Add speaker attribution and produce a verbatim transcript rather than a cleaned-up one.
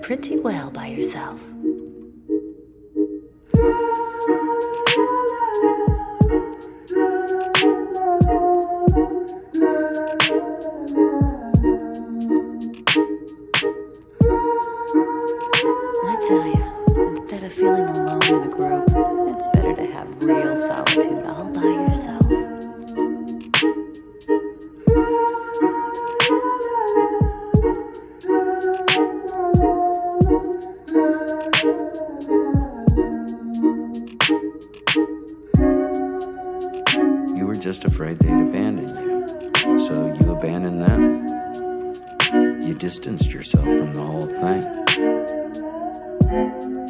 Speaker 1: pretty well by yourself. I tell you, instead of feeling alone in a group, it's better to have real solitude all by yourself.
Speaker 2: You were just afraid they'd abandon you, so you abandoned them. You distanced yourself from the whole thing.